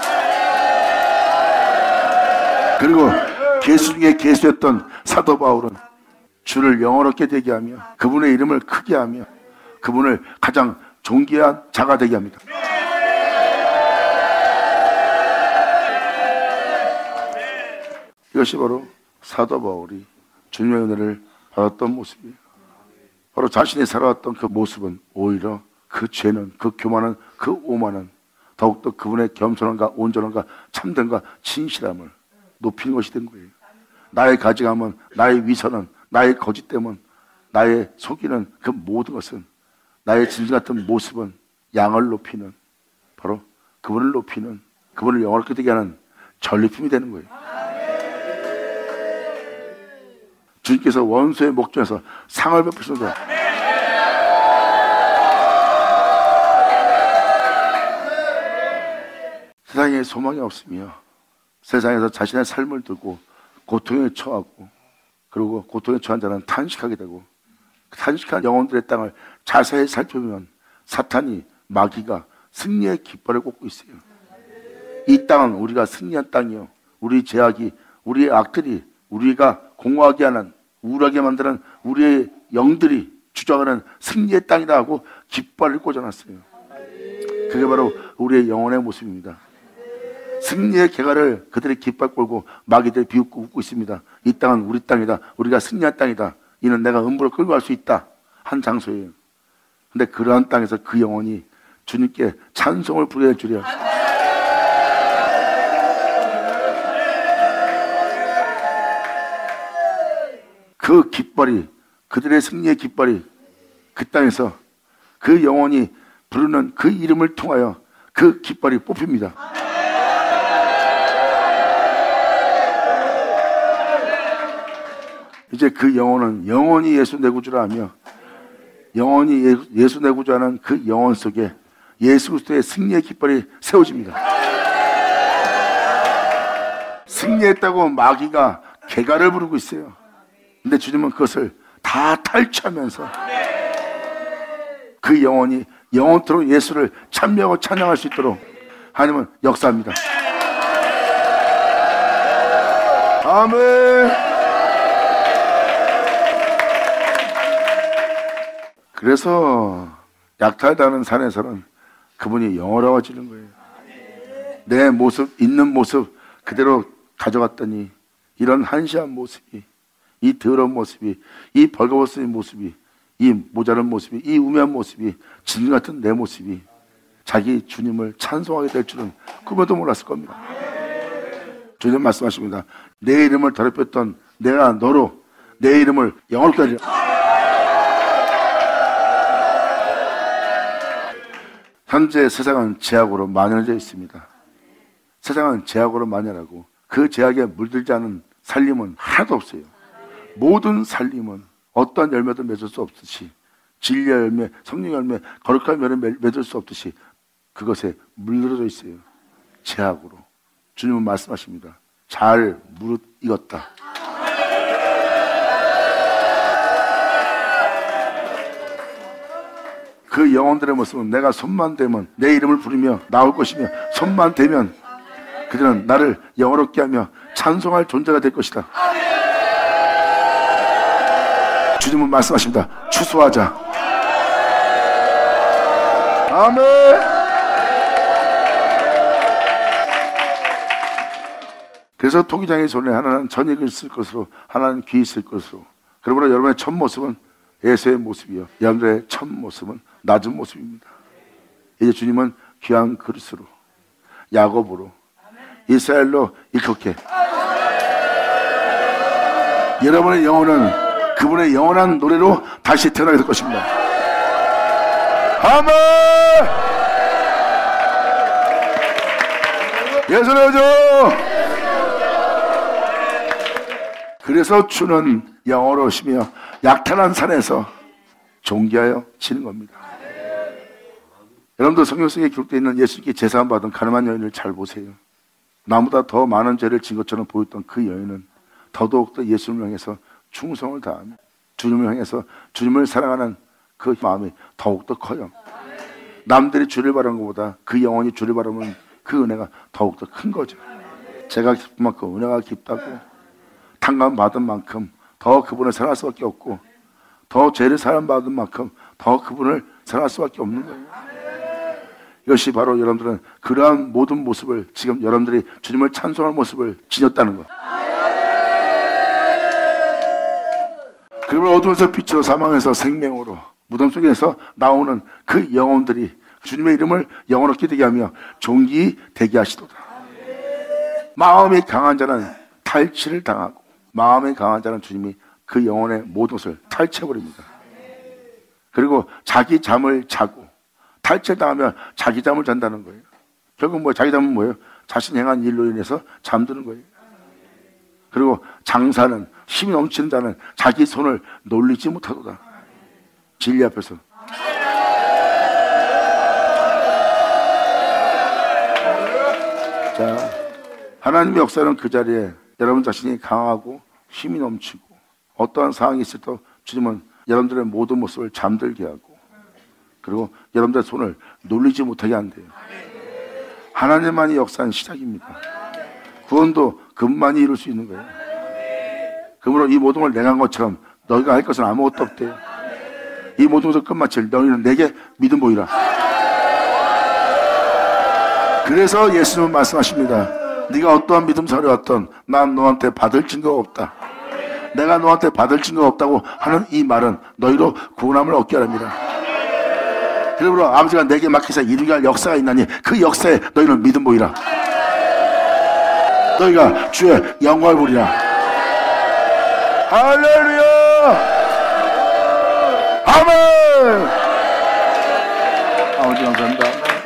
그리고 계수 중에 계수였던 사도 바울은 주를 영원롭게 되게 하며 그분의 이름을 크게 하며 그분을 가장 존귀한 자가 되게 합니다. 이것이 바로 사도 바울이 주님의 은혜를 받았던 모습이에요. 바로 자신이 살아왔던 그 모습은 오히려 그 죄는, 그 교만은, 그 오만은 더욱더 그분의 겸손함과 온전함과 참됨과 진실함을 높이는 것이 된 거예요. 나의 가증함은, 나의 위선은, 나의 거짓됨은, 나의 속이는 그 모든 것은, 나의 진실 같은 모습은 양을 높이는, 바로 그분을 높이는, 그분을 영원롭게 되게 하는 전리품이 되는 거예요. 주님께서 원수의 목전에서 상을 베푸시는 거예요. 세상에 소망이 없으며 세상에서 자신의 삶을 두고 고통에 처하고 그리고 고통에 처한 자는 탄식하게 되고 탄식한 영혼들의 땅을 자세히 살펴보면 사탄이 마귀가 승리의 깃발을 꽂고 있어요. 이 땅은 우리가 승리한 땅이요, 우리 죄악이 우리의 악들이 우리가 공허하게 하는 우울하게 만드는 우리의 영들이 주장하는 승리의 땅이다 하고 깃발을 꽂아놨어요. 그게 바로 우리의 영혼의 모습입니다. 승리의 개가를 그들의 깃발 꼴고 마귀들이 비웃고 웃고 있습니다. 이 땅은 우리 땅이다, 우리가 승리한 땅이다, 이는 내가 음부를 끌고 갈 수 있다 한 장소예요. 근데 그러한 땅에서 그 영혼이 주님께 찬송을 부르게 될 줄이야. 그 깃발이, 그들의 승리의 깃발이 그 땅에서 그 영혼이 부르는 그 이름을 통하여 그 깃발이 뽑힙니다. 이제 그 영혼은 영원히 예수 내 구주라 하며 영원히 예수 내 구주하는 그 영혼 속에 예수 그리스도의 승리의 깃발이 세워집니다. 승리했다고 마귀가 개가를 부르고 있어요. 근데 주님은 그것을 다 탈취하면서 그 영혼이 영원토록 예수를 찬미하고 찬양할 수 있도록 하나님은 역사합니다. 아멘. 그래서 약탈당하는 산에서는 그분이 영원하워지는 거예요. 내 모습, 있는 모습 그대로 가져갔더니 이런 한시한 모습이, 이 더러운 모습이, 이 벌거벗은 모습이, 이 모자란 모습이, 이 우매한 모습이, 진 같은 내 모습이 자기 주님을 찬송하게 될 줄은 꿈에도 몰랐을 겁니다. 주님 말씀하십니다. 내 이름을 더럽혔던 내가 너로 내 이름을 영원롭게 하리라. 현재 세상은 죄악으로 만연해져 있습니다. 세상은 죄악으로 만연하고 그 죄악에 물들지 않은 살림은 하나도 없어요. 모든 살림은 어떠한 열매도 맺을 수 없듯이 진리의 열매, 성령의 열매, 거룩한 열매 맺을 수 없듯이 그것에 물들어져 있어요. 죄악으로. 주님은 말씀하십니다. 잘 무릇 익었다. 그 영혼들의 모습은 내가 손만 대면 내 이름을 부르며 나올 것이며 손만 대면 그들은 나를 영원롭게 하며 찬송할 존재가 될 것이다. 주님은 말씀하십니다. 추수하자. 아멘. 그래서 토기장의 손에 하나는 전익을 쓸 것으로 하나는 귀 있을 것으로. 그러므로 여러분의 첫 모습은 예수의 모습이요, 여러분들의 첫 모습은 낮은 모습입니다. 이제 주님은 귀한 그릇으로, 야곱으로, 이스라엘로 일컫게 여러분의 영혼은 그분의 영원한 노래로 다시 태어나게 될 것입니다. 아멘. 예수의 오죠. 그래서 주는 영원하시며 약탈한 산에서 존귀하여 지는 겁니다. 여러분도 성경 속에 기록되어 있는 예수님께 제사함 받은 가늠한 여인을 잘 보세요. 나보다 더 많은 죄를 진 것처럼 보였던 그 여인은 더더욱더 예수님을 향해서 충성을 다하며 주님을 향해서 주님을 사랑하는 그 마음이 더욱더 커요. 남들이 주를 바라는 것보다 그 영혼이 주를 바라면 그 은혜가 더욱더 큰 거죠. 제가 기쁜 만큼 은혜가 깊다고 탕감 받은 만큼 더 그분을 사랑할 수밖에 없고 더 죄를 사랑받은 만큼 더 그분을 사랑할 수밖에 없는 거예요. 이것이 바로 여러분들은 그러한 모든 모습을 지금 여러분들이 주님을 찬송할 모습을 지녔다는 것. 그러면 어두운에서 빛으로 사망에서 생명으로 무덤 속에서 나오는 그 영혼들이 주님의 이름을 영원롭게 되게 하며 존귀 되게 하시도다. 마음이 강한 자는 탈취를 당하고 마음이 강한 자는 주님이 그 영혼의 모든 것을 탈취해버립니다. 그리고 자기 잠을 자고 탈취를 당하면 자기 잠을 잔다는 거예요. 결국 뭐 자기 잠은 뭐예요? 자신이 행한 일로 인해서 잠드는 거예요. 그리고 장사는 힘이 넘치는 자는 자기 손을 놀리지 못하도다. 진리 앞에서. 자, 하나님의 역사는 그 자리에 여러분 자신이 강하고 힘이 넘치고 어떠한 상황이 있을 때 주님은 여러분들의 모든 모습을 잠들게 하고 그리고 여러분들의 손을 놀리지 못하게 한대요. 하나님만이 역사는 시작입니다. 구원도 그분만이 이룰 수 있는 거예요. 그러므로 이 모든 걸 내가 한 것처럼 너희가 할 것은 아무것도 없대요. 이 모든 것을 끝마칠 너희는 내게 믿음 보이라. 그래서 예수님은 말씀하십니다. 네가 어떠한 믿음사를 왔던 난 너한테 받을 증거가 없다. 내가 너한테 받을 증거가 없다고 하는 이 말은 너희로 구원함을 얻게 하랍니다. 그러므로 아버지가 내게 맡기사 이루게 할 역사가 있나니 그 역사에 너희는 믿음 보이라. 너희가 주의 영광을 보리라. 할렐루야. 아멘. 아버지 감사합니다.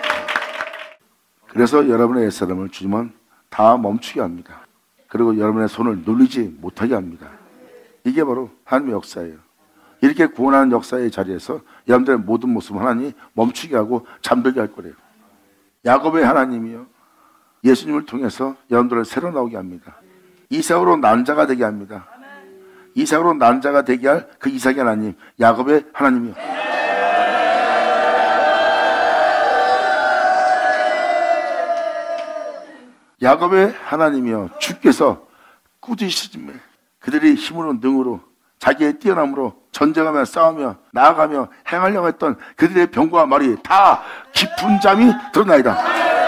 그래서 여러분의 옛사람을 주님은 다 멈추게 합니다. 그리고 여러분의 손을 눌리지 못하게 합니다. 이게 바로 하나님의 역사예요. 이렇게 구원하는 역사의 자리에서 여러분들의 모든 모습을 하나님이 멈추게 하고 잠들게 할 거래요. 야곱의 하나님이요, 예수님을 통해서 여러분들을 새로 나오게 합니다. 이삭으로 난자가 되게 합니다. 이삭으로 난자가 되게 할 그 이삭의 하나님, 야곱의 하나님이요. 야곱의 하나님이요, 주께서 꾸짖으시며 그들이 힘으로 능으로 자기의 뛰어남으로 전쟁하며 싸우며 나아가며 행하려고 했던 그들의 병과 말이 다 깊은 잠이 드러나이다.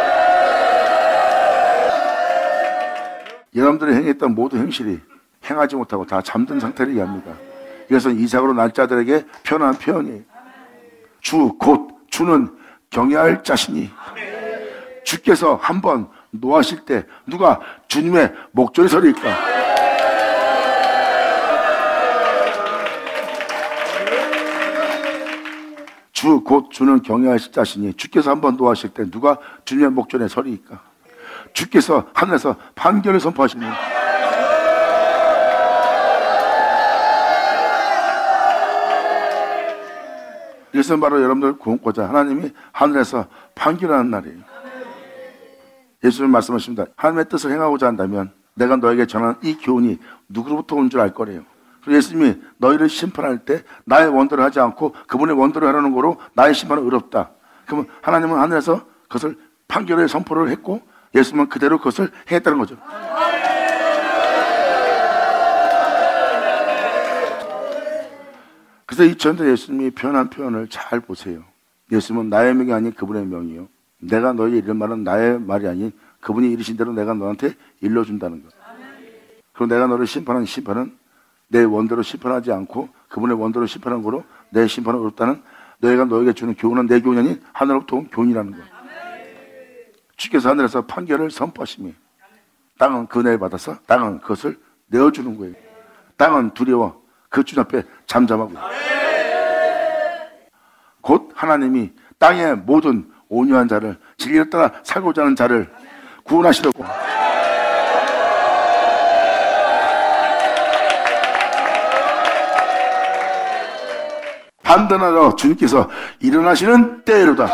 여러분들이 행했던 모든 행실이 행하지 못하고 다 잠든 상태를 얘기합니다. 그래서 이삭으로 날 자들에게 표현한 표현이 주 곧 주는 경외할 자신이 주께서 한번 노하실 때 누가 주님의 목전에 서리일까? 주 곧 주는 경외하실 자신이 주께서 한번 노하실 때 누가 주님의 목전에 서리일까? 주께서 하늘에서 판결을 선포하시니 이것은 바로 여러분들 구원고자 하나님이 하늘에서 판결하는 날이에요. 예수님 말씀하십니다. 하나님의 뜻을 행하고자 한다면 내가 너에게 전하는 이 교훈이 누구로부터 온 줄 알 거래요. 예수님이 너희를 심판할 때 나의 원대로 하지 않고 그분의 원대로 하려는 거로 나의 심판은 어렵다. 그러면 하나님은 하늘에서 그것을 판결의 선포를 했고 예수님은 그대로 그것을 행했다는 거죠. 그래서 이 전도 예수님이 표현한 표현을 잘 보세요. 예수님은 나의 명이 아닌 그분의 명이요, 내가 너희에게 이른 말은 나의 말이 아닌 그분이 이르신 대로 내가 너한테 일러준다는 것. 그리고 내가 너를 심판하는 심판은 내 원대로 심판하지 않고 그분의 원대로 심판하는 거로 내 심판은 어렵다는, 너희가 너에게 주는 교훈은 내 교훈이 아닌 하늘로부터 온 교훈이라는 것. 주께서 하늘에서 판결을 선포하시며 땅은 그 은혜를 받아서 땅은 그것을 내어주는 거예요. 땅은 두려워 그 주님 앞에 잠잠하고 곧 하나님이 땅의 모든 온유한 자를 진리를 따라 살고자 하는 자를 구원하시려고 판단하러 주님께서 일어나시는 때로다.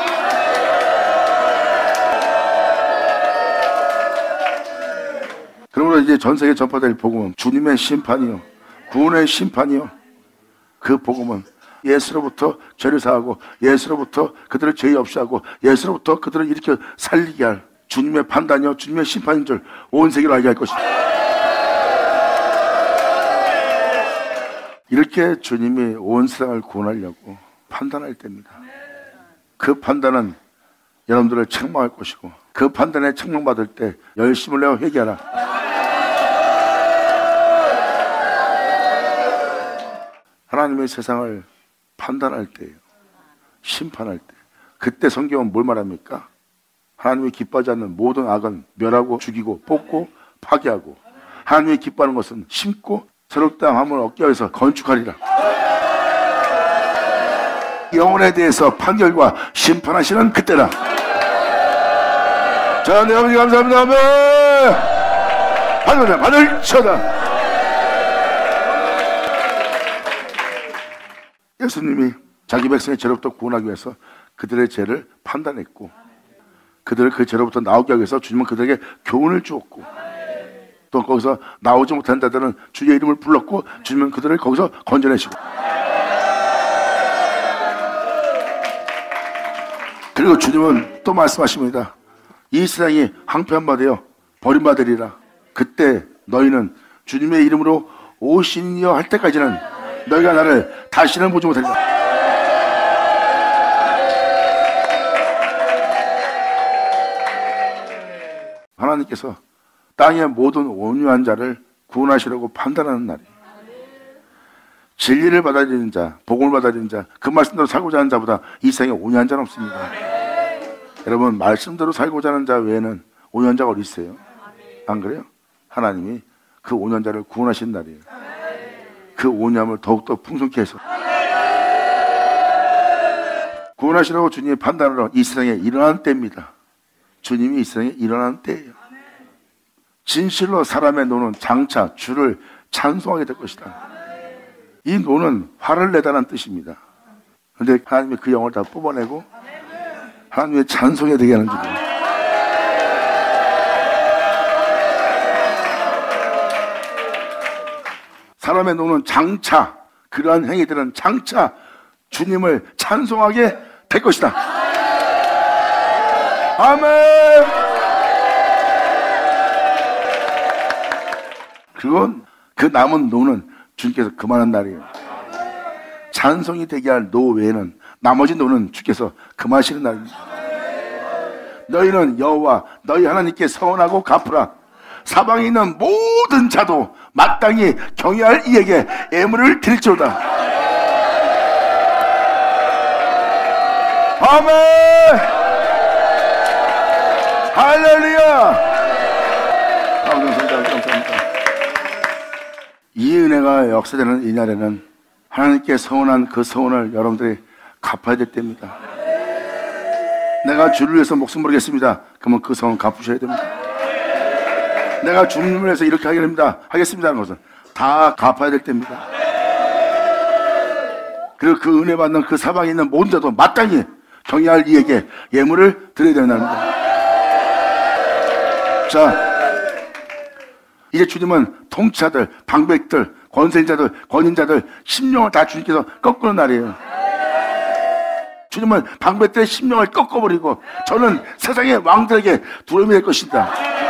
그러므로 이제 전 세계 전파될 복음은 주님의 심판이요, 구원의 심판이요, 그 복음은 예수로부터 죄를 사하고 예수로부터 그들을 죄 없이 하고 예수로부터 그들을 일으켜 살리게 할 주님의 판단이요 주님의 심판인 줄 온 세계로 알게 할 것이다. 이렇게 주님이 온 세상을 구원하려고 판단할 때입니다. 그 판단은 여러분들을 책망할 것이고 그 판단에 책망받을 때 열심을 내어 회개하라. 하나님의 세상을 판단할 때예요. 심판할 때. 그때 성경은 뭘 말합니까? 하나님이 기뻐하지 않는 모든 악은 멸하고 죽이고 뽑고 파괴하고, 하나님이 기뻐하는 것은 심고 새롭다 함을 얻기 위해서 건축하리라. 영혼에 대해서 판결과 심판하시는 그때라. 자, 네 아버지 감사합니다. 아멘. 하늘 쳐다. 예수님이 자기 백성의 죄로부터 구원하기 위해서 그들의 죄를 판단했고 그들을 그 죄로부터 나오게 하기 위해서 주님은 그들에게 교훈을 주었고, 또 거기서 나오지 못한 자들은 주의 이름을 불렀고 주님은 그들을 거기서 건져내시고, 그리고 주님은 또 말씀하십니다. 이 세상이 황폐한바되어 버림받으리라. 그때 너희는 주님의 이름으로 오시니여 할 때까지는 너희가 나를 다시는 보지 못하리라. 하나님께서 땅의 모든 온유한 자를 구원하시려고 판단하는 날이에요. 진리를 받아들이는 자, 복음을 받아들이는 자, 그 말씀대로 살고자 하는 자보다 이 세상에 온유한 자는 없습니다. 여러분, 말씀대로 살고자 하는 자 외에는 온유한 자가 어디 있어요? 안 그래요? 하나님이 그 온유한 자를 구원하신 날이에요. 그 온유함을 더욱더 풍성케 해서 구원하시라고 주님이 판단하러 이 세상에 일어나는 때입니다. 주님이 이 세상에 일어나는 때예요. 진실로 사람의 노는 장차 주를 찬송하게 될 것이다. 이 노는 화를 내다는 뜻입니다. 그런데 하나님이 그 영을 다 뽑아내고 하나님의 찬송이 되게 하는 줄이에요. 사람의 노는 장차, 그러한 행위들은 장차 주님을 찬송하게 될 것이다. 아멘. 그건 그 남은 노는 주님께서 그만한 날이에요. 찬송이 되게 할 노 외에는 나머지 노는 주께서 금하시는 날입니다. 너희는 여호와 너희 하나님께 서원하고 갚으라. 사방에 있는 모든 자도 마땅히 경외할 이에게 예물을 드릴지어다. 아멘. 할렐루야. 감사합니다. 이 은혜가 역사되는 이 날에는 하나님께 서원한 그 서원을 여러분들이 갚아야 될 때입니다. 내가 주를 위해서 목숨 버리겠습니다. 그러면 그 서원 갚으셔야 됩니다. 내가 주님을 위해서 이렇게 하겠습니다 하는 것은 다 갚아야 될 때입니다. 그리고 그 은혜 받는 그 사방에 있는 모든 자도 마땅히 경외할 이에게 예물을 드려야 되는 날입니다. 자, 이제 주님은 통치자들, 방백들, 권세인자들, 권인자들, 심령을 다 주님께서 꺾는 날이에요. 주님은 방백들의 심령을 꺾어버리고 저는 세상의 왕들에게 두려움이 될 것이다.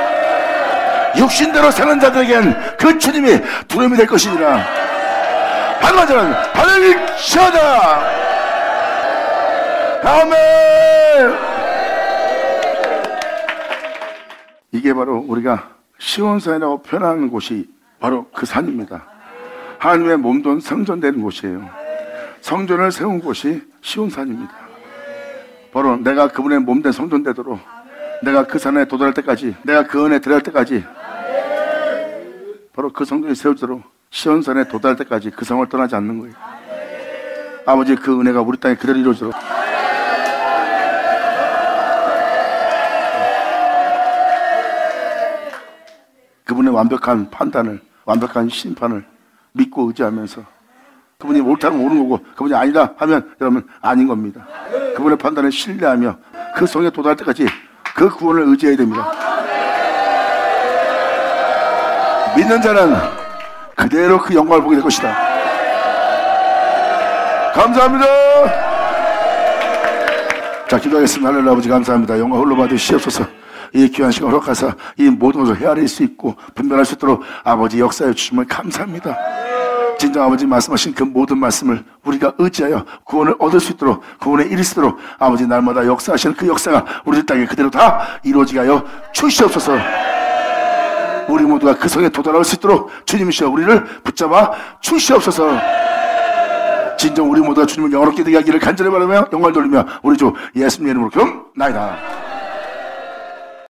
육신대로 사는 자들에겐 그 주님이 두려움이 될 것이니라. 하는 자는 하늘 치어다. 아멘. 이게 바로 우리가 시온산이라고 표현하는 곳이 바로 그 산입니다. 하나님의 몸돈 성전되는 곳이에요. 성전을 세운 곳이 시온산입니다. 바로 내가 그분의 몸된 성전되도록 내가 그 산에 도달할 때까지, 내가 그 은혜에 들어갈 때까지, 바로 그 성전이 세워지도록 시온산에 도달할 때까지 그 성을 떠나지 않는 거예요. 아버지, 그 은혜가 우리 땅에 그대로 이루어지도록 그분의 완벽한 판단을, 완벽한 심판을 믿고 의지하면서 그분이 옳다면 옳은 거고 그분이 아니다 하면 여러분 아닌 겁니다. 그분의 판단을 신뢰하며 그 성에 도달할 때까지 그 구원을 의지해야 됩니다. 믿는 자는 그대로 그 영광을 보게 될 것이다. 감사합니다. 자, 기도하겠습니다. 하늘의 아버지 감사합니다. 영광 홀로 받으시옵소서. 이 귀한 시간 허락하사 이 모든 것을 헤아릴 수 있고 분별할 수 있도록 아버지 역사해 주심을 감사합니다. 진정 아버지 말씀하신 그 모든 말씀을 우리가 의지하여 구원을 얻을 수 있도록, 구원에 이를 수 있도록 아버지 날마다 역사하시는 그 역사가 우리들 땅에 그대로 다 이루어지게 하여 주시옵소서. 우리 모두가 그 성에 도달할 수 있도록 주님이시여 우리를 붙잡아 주시옵소서. 진정 우리 모두가 주님을 영원롭게 되게 하기를 간절히 바라며 영광을 돌리며 우리 주 예수님 이름으로 기도나이다.